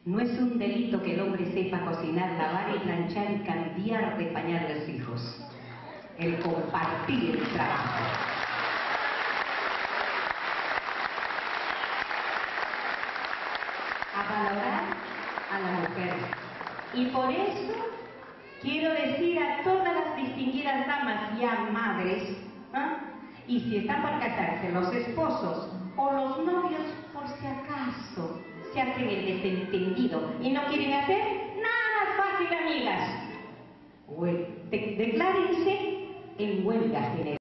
No es un delito que el hombre sepa cocinar, lavar y planchar y cambiar de pañal a los hijos. El compartir el trabajo. A valorar a la mujer. Y por eso quiero decir a todas las distinguidas damas ya madres, y si están por casarse los esposos o los novios, por si acaso se hacen el desentendido y no quieren hacer nada fácil, amigas, declárense en huelga general.